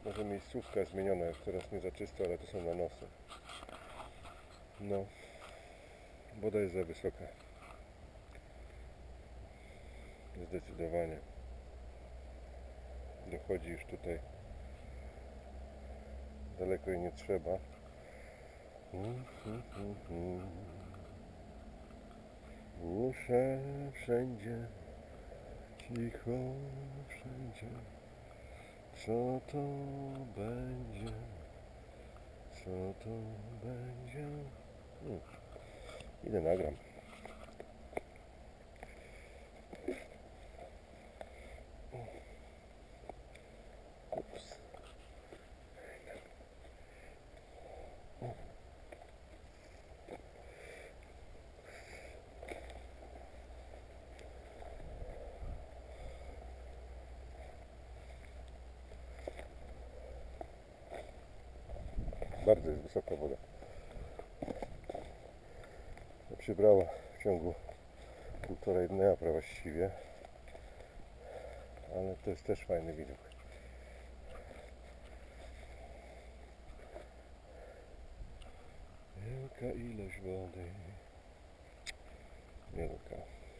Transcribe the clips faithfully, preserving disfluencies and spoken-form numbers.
Może miejscówka jest zmieniona, jest teraz nie za czysto, ale to są nanosy. No, woda jest za wysoka. Zdecydowanie. Dochodzi już tutaj. Daleko i nie trzeba. Muszę wszędzie, cicho wszędzie. Co to będzie? Co to będzie? Hmm. Idę nagram. Ups. Bardzo jest wysoka woda. Przybrała w ciągu półtorej dnia właściwie, ale to jest też fajny widok. Wielka ilość wody. Wielka.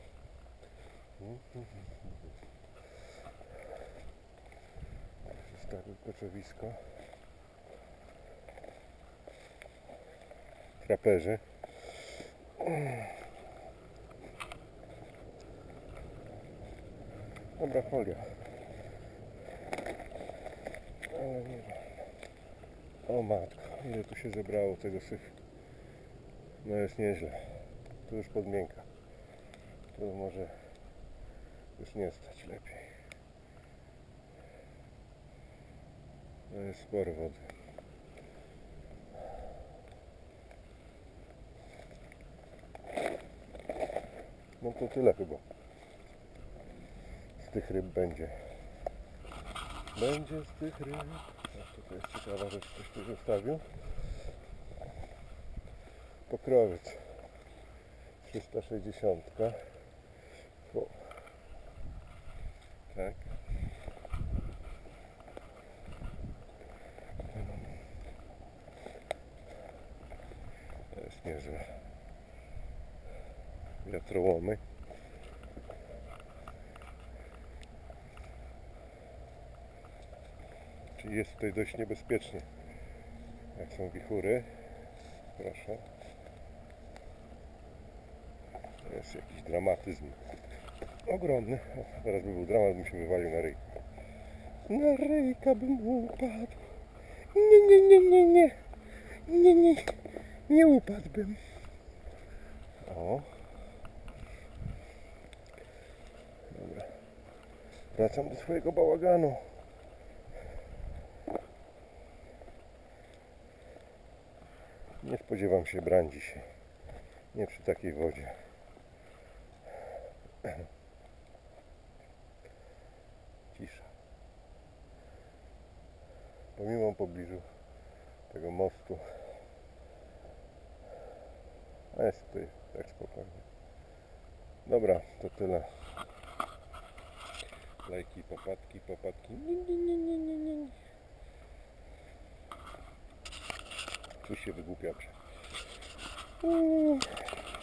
Zostawił koczowisko. Traperzy. Dobra folia. Ale nie wiem. O matko, ile tu się zebrało tego syfu. No jest nieźle. Tu już podmięka. Tu może już nie stać lepiej. No jest sporo wody. No to tyle chyba. Z tych ryb będzie. Będzie z tych ryb. A to jest ciekawa rzecz, ktoś tu zostawił. Pokrowiec. trzysta sześćdziesiąt. O. Tak. To jest niezłe. Wiatrołomy. Czyli jest tutaj dość niebezpiecznie. Jak są wichury. Proszę. To jest jakiś dramatyzm. Ogromny. Teraz by był dramat, bym się wywalił na ryj. Na ryjka bym upadł. Nie, nie, nie, nie, nie. Nie, nie. Nie upadłbym. O. Dobra. Wracam do swojego bałaganu. Nie spodziewam się brań dzisiaj. Nie przy takiej wodzie. Cisza. Pomimo pobliżu tego mostu, a jest tutaj tak spokojnie. Dobra, to tyle. Lajki, popatki, popatki. Nie, nie, nie, nie, nie, nie. Tu się wygłupiam.